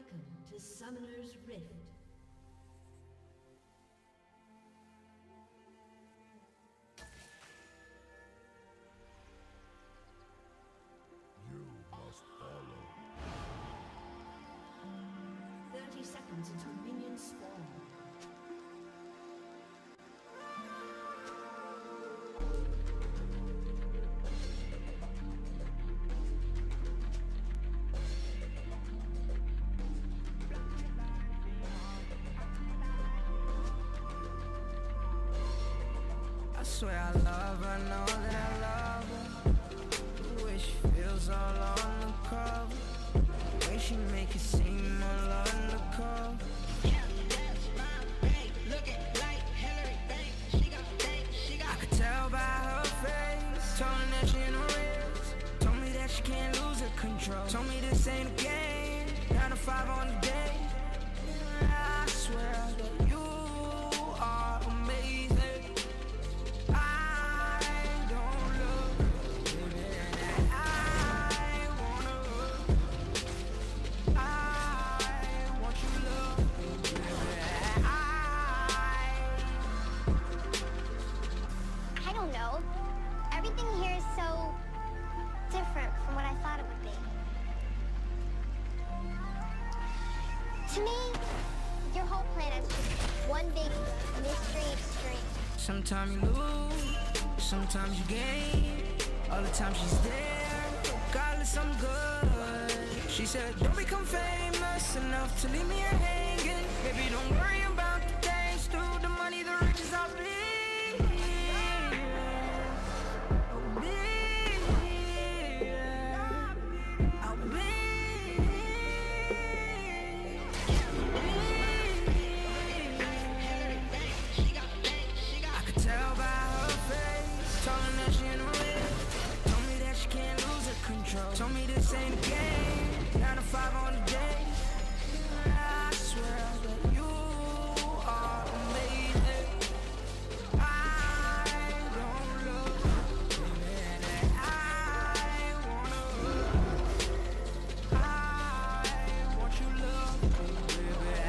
Welcome to Summoner's Rift. You must follow. 30 seconds until minions spawn. I swear I love her, know that I love her. The way she feels all on the cover, the way she make it seem all undercover. Yeah, that's my babe, looking like Hillary Bank. She got bank, she got. I could tell by her face, told her that she in the rails. Told me that she can't lose her control. Told me this ain't a game, 9 to 5 on the day. I swear that you are amazing. Everything here is so different from what I thought it would be. To me, your whole planet's just one big mystery extreme. Sometimes you lose, sometimes you gain. All the time she's there, regardless I'm good. She said, don't become famous enough to leave me here hanging. Baby, don't worry about the things, through the money, the riches I'll be. Told me this ain't a game, 9 to 5 on the day. I swear that you are amazing. I don't look, baby, I wanna look. I want you love, baby.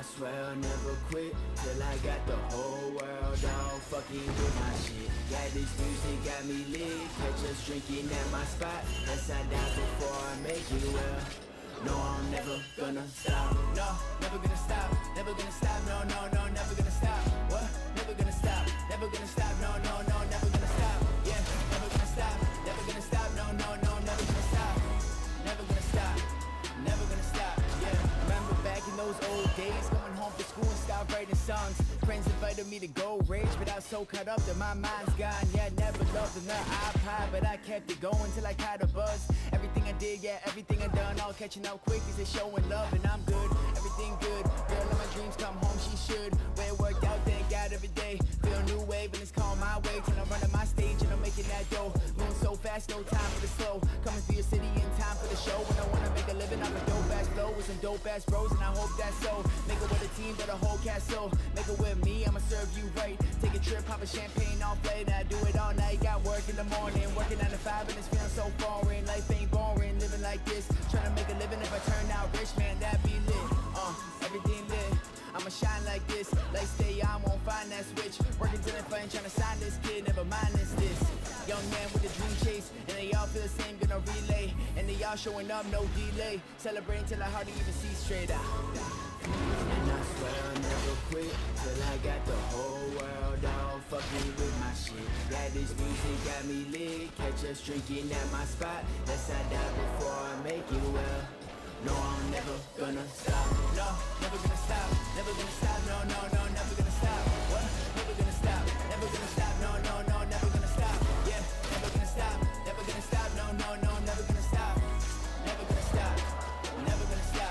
swear I'll never quit till I got the whole world all fucking with my shit. Yeah, this music got me lit. Catch us drinking at my spot. Unless I die before I make it well. No, I'm never gonna stop. No, never gonna stop. Never gonna stop. No, no, no, never gonna stop. What? Never gonna stop. Never gonna stop. No, no, no, never gonna stop. Yeah, never gonna stop. Never gonna stop. No, no, no, never gonna stop. Never gonna stop. Never gonna stop. Yeah, remember back in those old days, coming home from school and start writing songs. Friends invited me to go rage, but I was so caught up that my mind's gone. Yeah, never loved an iPod, but I kept it going till I caught a buzz. Everything I did, yeah, everything I done, all catching up quick. Is it showing love and I'm good, everything good. Girl, in my dreams come home, she should. Way it worked out, thank God every day. Feel a new wave and it's called my way. Till I'm running my stage and I'm making that dough. Moving so fast, no time for the slow. Coming through your city in time for the show. When I wanna make a living off a dope ass flow with some dope ass bros, and I hope that's so. Make it with a team, but a whole castle. Make it with me, I'ma serve you right. Take a trip, pop a champagne off late. I do it all night, got work in the morning. Working 9 to 5 and it's feeling so foreign. Life ain't boring, living like this. Trying to make a living, if I turn out rich, man, that be lit. Everything lit. I'ma shine like this, like stay on, won't find that switch. Working till I'm fine, trying to sign this kid, never mind this. Young man with a dream chase, and they all feel the same, gonna relay. And they all showing up, no delay. Celebrating till I hardly even see straight out. And I swear I'll never quit till I got the whole world all fucking with my shit. Yeah, this music got me lit. Catch us drinking at my spot. Lest I die before I make it well. No, I'm never gonna stop. No, never gonna stop. Never gonna stop. No, no, no, never gonna stop. What? Never gonna stop. Never gonna stop. No, no, no, never gonna stop. Yeah, never gonna stop. Never gonna stop. No, no, no, never gonna stop. Never gonna stop. Never gonna stop.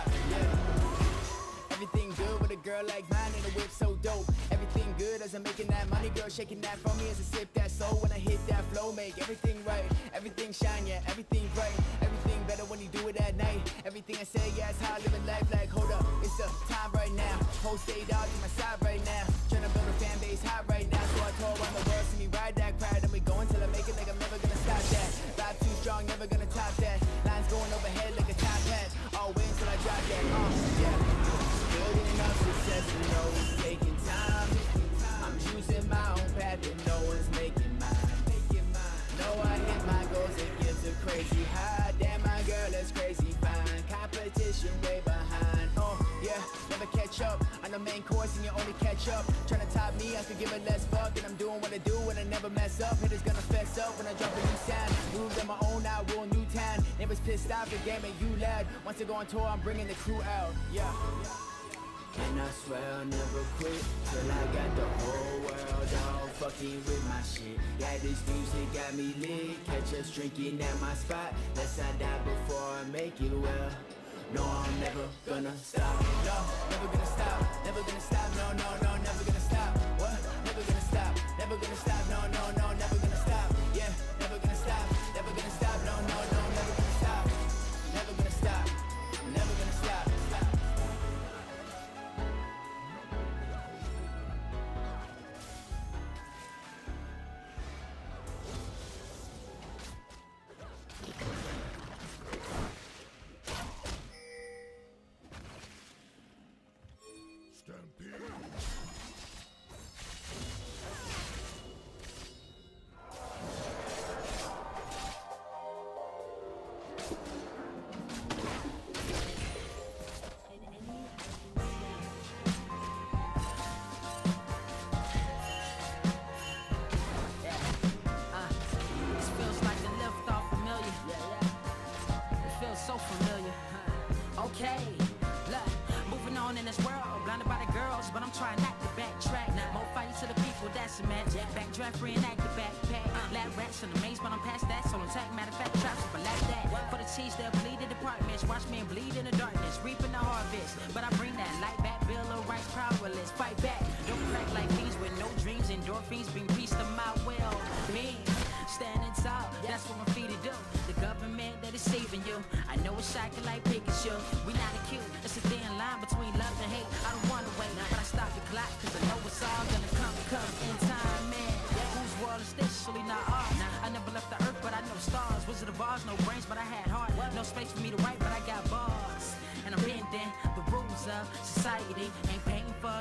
Yeah. Everything good with a girl like mine and a whip so dope. Everything good as I'm making that money, girl shaking that for me as I sip that soul. When I hit that flow, make everything right, everything shine, yeah, everything bright, everything better when you do it at night. Everything I say, yeah, it's how I live in life. Like, hold up, it's the time right now. Whole state dog to my side right now. Tryna build a fan base high right now. So I told around the world, see me ride that crowd, and we going till I make it like I'm never gonna stop that. Vibe too strong, never gonna top that. Lines going overhead like a top hat. All win till I drop that. Yeah. Building up success, you know it's taking time. I'm choosing my own path and no one's making mine. Know I hit my goals, it gives a crazy high. Damn, my girl is crazy fine. Competition way behind. Yeah, never catch up. I'm the main course and you only catch up. Tryna top me, I could give a less fuck. And I'm doing what I do and I never mess up. Hitters gonna fess up when I drop a new sound. Moves on my own, I rule new town. Neighbors pissed off, the game ain't you loud. Once I go on tour, I'm bringing the crew out. Yeah. And I swear I'll never quit till I got the whole world all fucking with my shit. Yeah, this music got me lit. Catch us drinking at my spot. Lest I die before I make it well. No, I'm never gonna stop. No, never gonna stop. Never gonna stop. No, no, no, never gonna stop. What? Never gonna stop. Never gonna stop. No, no, no, never gonna stop. Yeah, never gonna stop. Never gonna stop. No, no, no, never gonna stop. Never gonna stop. Never gonna stop. Stampede. So familiar. Okay, look, moving on in this world, blinded by the girls, but I'm trying not to backtrack. More fights to the people, that's a match. Backdraft, reenact the backpack. Lab rats in the maze, but I'm past that. So attack, matter of fact, traps up like that. For the cheese, they'll bleed the departments. Watch me bleed in the darkness, reaping the harvest. But I bring that light back, Bill of Rights powerless. Fight back, don't crack like these with no dreams. Endorphins bring peace to my well-being. Standing tall, that's what my feet do. The government that is saving you. I know it's shocking like Pikachu. We not acute, it's a thin line between love and hate. I don't wanna wait, but I stop the clock, cause I know it's all gonna come in time, man. Whose world is this? Surely not ours. I never left the earth, but I know stars. Wizard of Oz, no brains, but I had heart. No space for me to write, but I got bars. And I'm bending the rules of society. Ain't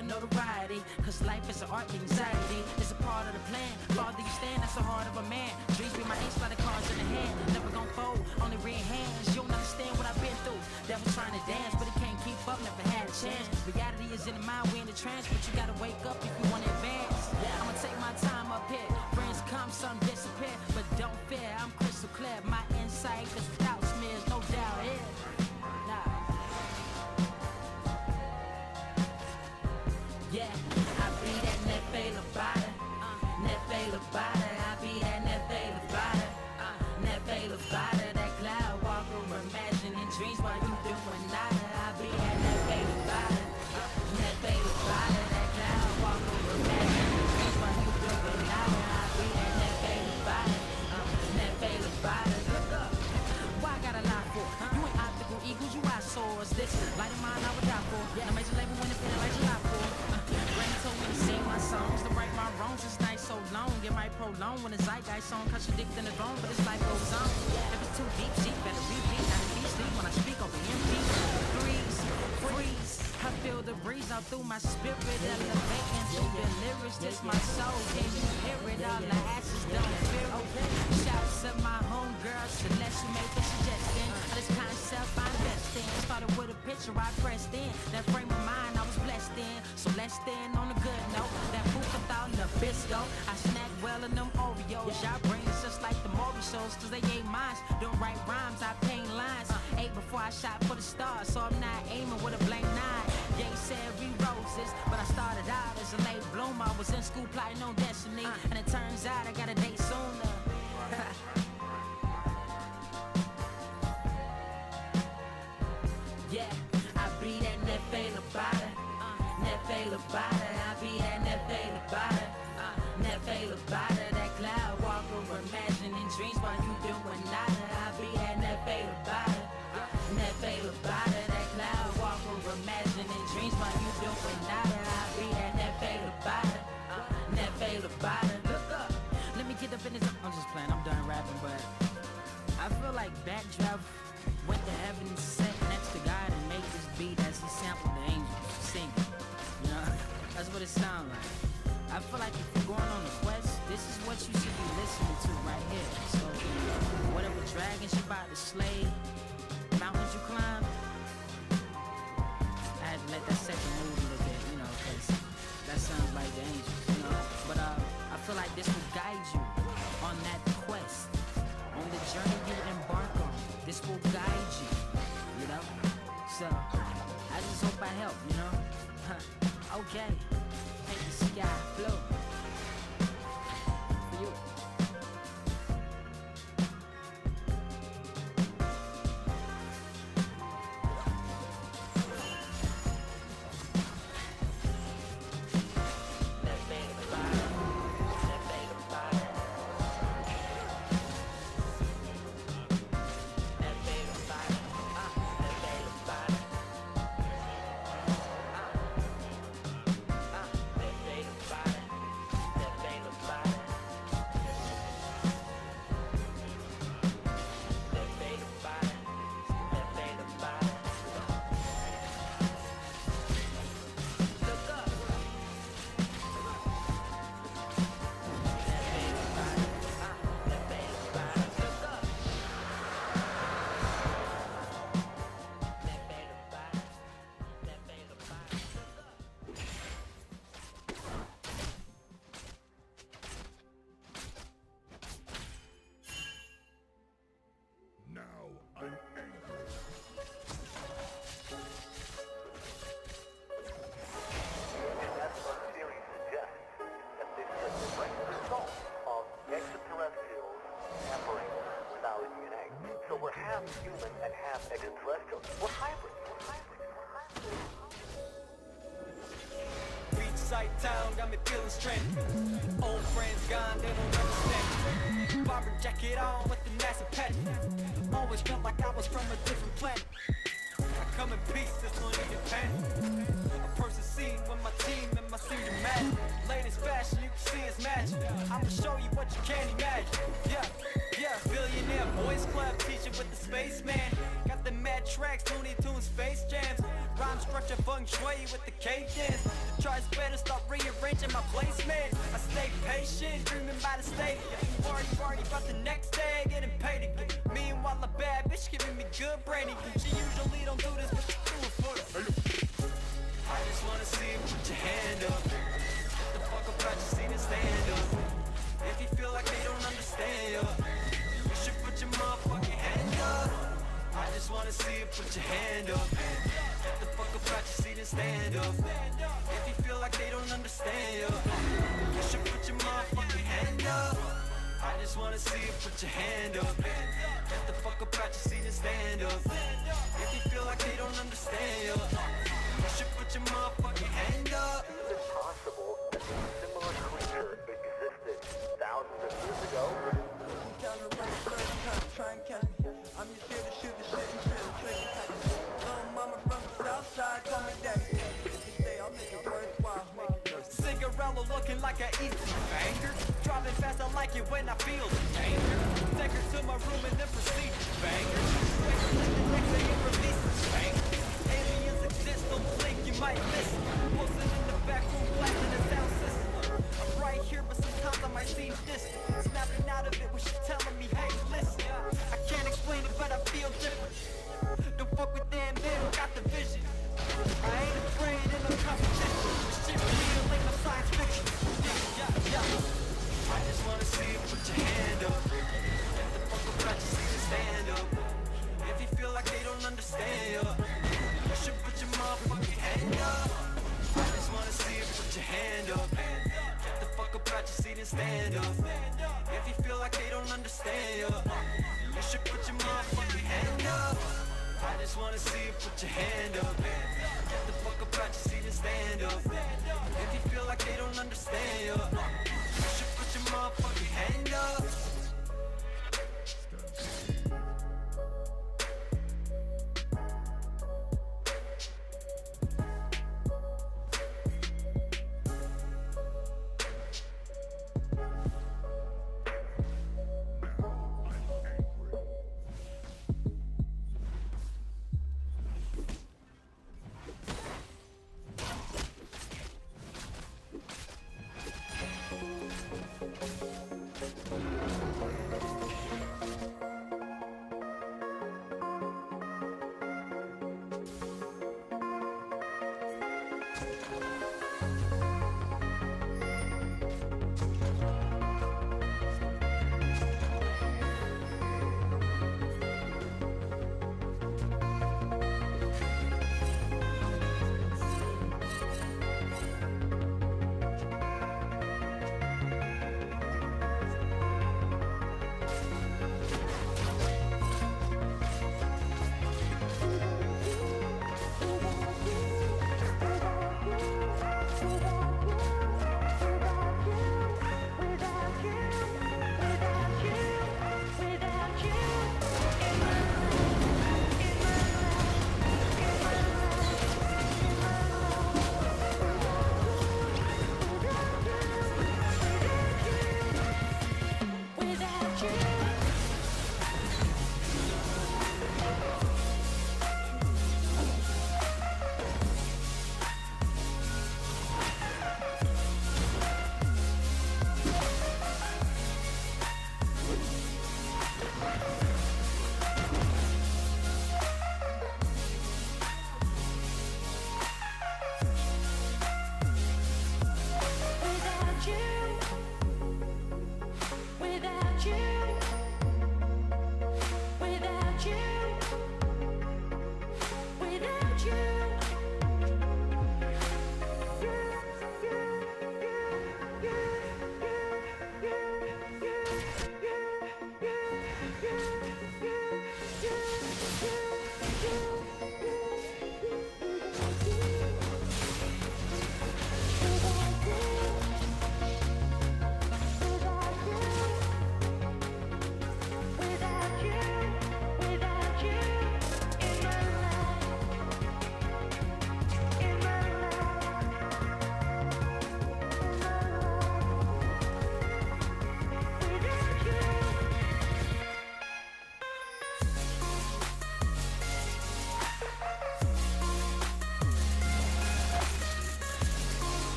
notoriety. Cause life is an art, anxiety is a part of the plan. Farther you stand, that's the heart of a man. Dreams be my ace, by the cards in the hand. Never gon' fold, only red hands. You don't understand what I've been through. Devil trying to dance, but it can't keep up, never had a chance. Reality is in the mind, we in the trance, but you gotta wake up if you wanna advance. I'ma take my time up here. Friends come, some disappear, but don't fear, I'm crystal clear. My insight is without smears, no doubt here. Nah. Yeah, I be that Nefe Lovato, Nefe Lovato. I be that Nefe Lovato, Nefe Lovato. That cloud walker, imagining dreams while you doing nada. I be that Nefe Lovato, Nefe Lovato. That cloud walker, imagining dreams while you doing nada. I be that Nefe Lovato, Nefe Lovato. Look up, why I got a lot for? You ain't optical eagles, you eyesores. This light of mine I would die for. No major label when it feel like July for. Granny told me to sing my songs, to right my wrongs. This night so long, it might prolong when the zeitgeist song contradicting the throne, but this life goes on. If it's too deep, she better repeat. Not to be sleep when I speak over MP. Freeze. I feel the breeze out through my spirit, elevating to the lyrics. This my soul, can you hear it? All the ashes don't fear it. Shouts of my homegirl, Celeste, who made the suggestion of this concept I invest in. Started with a picture I pressed in. That frame of mind I was blessed in. So let's stand on a good note. That food for thought Nabisco. I snack well in them Oreos. Y'all brains just like the Maury shows, cause they ain't mines. Don't write rhymes, I paint lines. Ate before I shot for the stars, so I'm not aiming with a blank nine. They said we roses, but I started out as a late bloomer. I was in school plotting on destiny, and it turns out I got a date sooner. Yeah, I be that Nefe Lovato, Nefe Lovato. I be that Nefe Lovato, Nefe Lovato. That cloud walker, imagining dreams while you doing nada. I be that Nefe Lovato, Nefe Lovato. That cloud walker, imagining dreams while you doing nada. I be that Nefe Lovato, Nefe Lovato. Look up, let me get up in this. I'm just playing, I'm done rapping, but I feel like Backdraft went to heaven and sat next to God and made this beat as he sampled the angels singing. You know, that's what it sounds like. I feel like if you're going on a quest, this is what you should be listening to right here. So, whatever dragons you about to slay, mountains you climb, I had to let that second move a little bit, you know, because that sounds like the angels, you know. But I feel like this will guide you on that quest, on the journey you embark on. This will guide you, you know. So, I just hope I help, you know. Okay, make the sky blue for you. extraterrestrials. We're hybrids. Beachside town got me feeling strange. Old friends gone, they don't understand. Bomber jacket on with the NASA patch. Always felt like I was from a different planet. I come in peace, this one ain't panic. A person seen with my team and my senior match. Latest fashion, you can see it's magic. I'ma show you what you can't imagine. Yeah, billionaire boys club teacher with the spaceman. Got the mad tracks, Looney Tunes, Space Jams. I'm structured feng shui with the cadence. The tries better start rearranging my placement. I stay patient, dreaming by the stadium. Party about the next day, getting paid again. Meanwhile, a bad bitch giving me good brainy. She usually don't do this, but she do it for the. I just wanna see you put your hand up. Get the fuck up out your seat and stand up. If you feel like they don't understand you, you should put your motherfucking hand up. I just wanna see you put your hand up. Get the fuck up out your seat and stand up. If you feel like they don't understand you, you should put your motherfucking hand up. I just wanna see you put your hand up. Get the fuck up out your seat and stand up. If you feel like they don't understand you, you should put your motherfucking hand up. Is it possible that a similar creature existed thousands of years ago? I'm just here to shoot the shit and chill. Little mama from the south side, call me daddy. If you stay, I'll make it worthwhile. Cinderella looking like an easy banger. Driving fast, I like it when I feel the danger. Take her to my room and then proceed to bang her. Wait till the next day and release the banger. Aliens exist, don't blink, you might listen. Posting in the back room, blasting the sound system. I'm right here, but sometimes I might seem distant. Snapping out of it when she's telling me, hey, listen. I can't explain it, but I feel different. Don't fuck with them, they don't got the vision. I ain't afraid in no competition. This shit real like no science fiction. Yeah. I just wanna see you put your hand up. Get the fuck up out your seat and stand up. If you feel like they don't understand you, you should put your motherfucking hand up. I just wanna see you put your hand up. Get the fuck up out your seat and stand up. If you feel like they don't understand you, you should put your motherfucking hand up. I just wanna see you put your hand up. Get the fuck up out your seat and stand up. If you feel like they don't understand you, you should put your motherfucking hand up.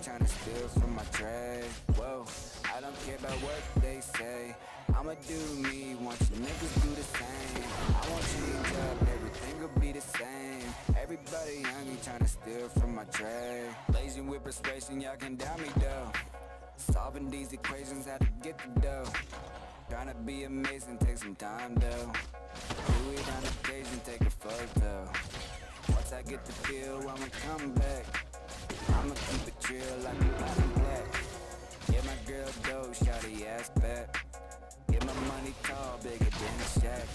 tryna steal from my tray. Whoa, I don't care about what they say. I'ma do me, want you niggas do the same. I won't change up, everything will be the same. Everybody hungry, tryna steal from my tray. Blazing with persuasion, y'all can doubt me though. Solving these equations, how to get the dough. Tryna be amazing, take some time though. Do it on occasion, take a photo. Once I get the feel, I'ma come back. I'ma keep it chill like a platinum black. Get my girl dough, shawty ass back. Get my money tall, bigger than a shack.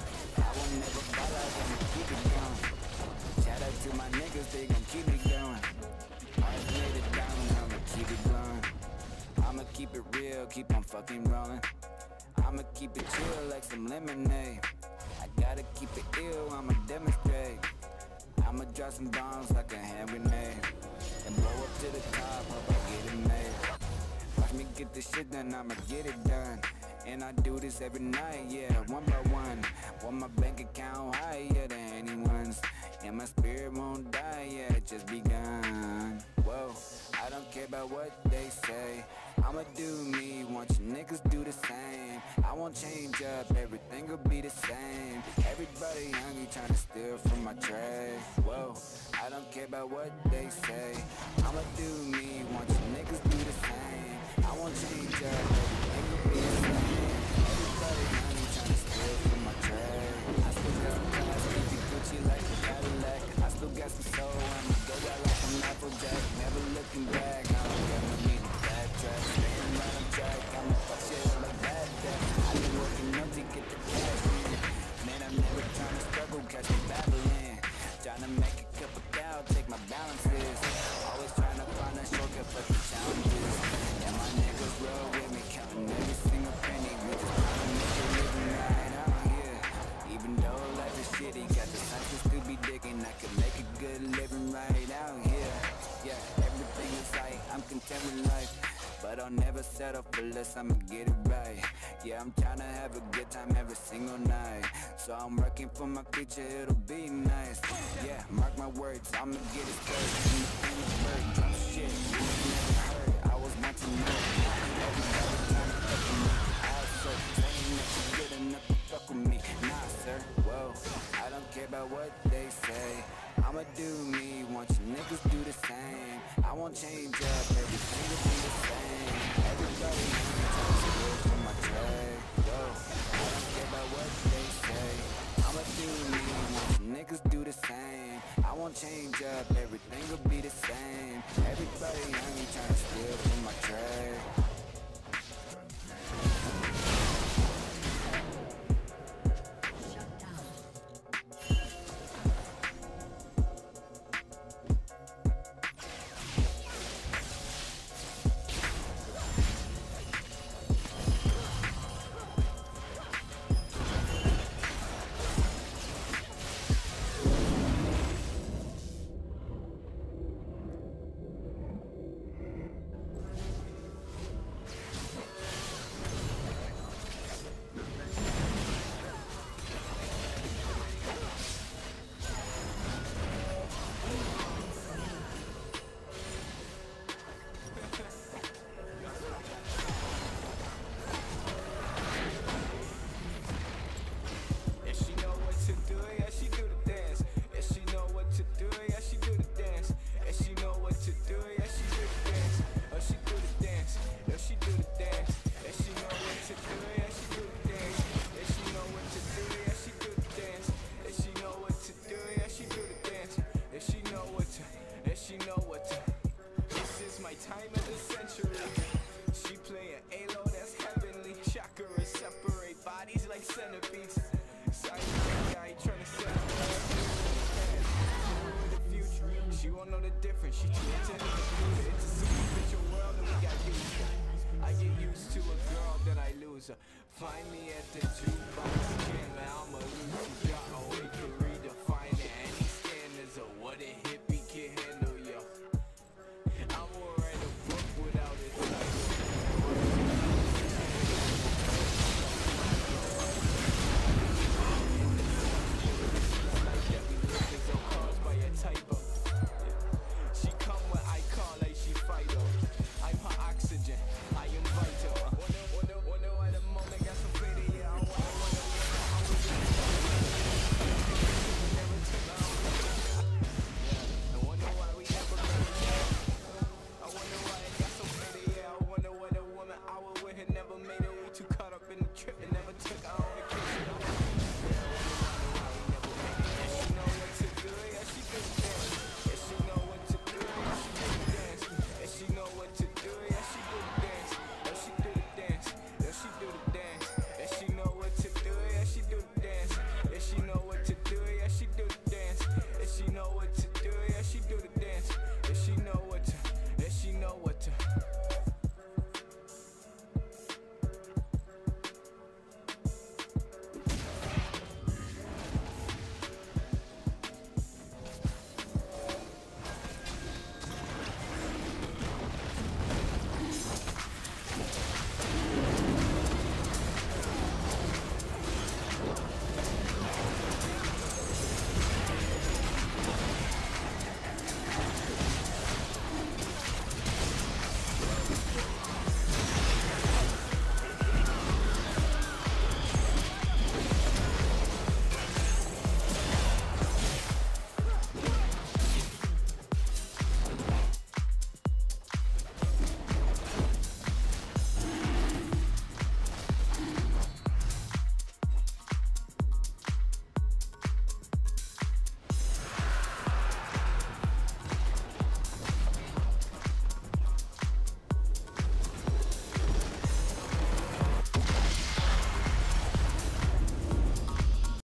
I will never fall out, I'ma keep it going. Shout out to my niggas, they gon' keep it going. Always laid it down, I'ma keep it blowing. I'ma keep it real, keep on fucking rolling. I'ma keep it chill like some lemonade. I gotta keep it ill, I'ma demonstrate. I'ma drop some bombs like a hand grenade and blow up to the top, hope I get it made. Watch me get this shit done, I'ma get it done. And I do this every night, yeah, one by one. Want my bank account higher than anyone's. And my spirit won't die, yeah, it just begun. Whoa, I don't care about what they say. I'ma do me, want you niggas do the same. I won't change up, everything will be the same. Everybody hungry, tryna steal from my tray. Whoa, I don't care about what they say. I'ma do me, want you niggas do the same. I won't change up, everything will be the same. Everybody hungry, tryna steal from my tray. I still got some class, keep it Gucci like a Cadillac. I still got some soul, I'ma go out like I'm Applejack. Never looking back, I don't got no need to backtrack. Staying right on track, I'ma fuck shit up like that. I've been working up to get the cash in. Man, I'm never tryna struggle, catch me battling. Tryna make a cup of cow, take my balances. Always tryna find a shortcut for the challenges. And my niggas roll with me, counting every single penny. We just tryna make a living right out here. Even though life is shitty, got the cycles to be digging. I can make a good living right out here. Yeah, everything is right, I'm content with life. But I'll never settle for less, I'ma get it right. Yeah, I'm tryna have a good time every single night. So I'm working for my future, it'll be nice. Yeah, mark my words, I'ma get it straight. Independent bird, drop shit, you never heard. I was meant to know. Everybody tryna fuck with me. I was so saying that you're good enough to fuck with me. Nah, sir, whoa, I don't care about what they say. I'ma do me, want you niggas do the same. I won't change up, everything will be the same. Everybody trying to steal from my tray. Whoa, I don't care about what they say. I'ma do me, want you niggas do the same. I won't change up, everything will be the same. Everybody hungry trying to steal from my tray. She too intelligent, it's a superficial world and we got used to. I get used to a girl that I lose her. Find me at the jukebox again, I'ma lose you. Got away for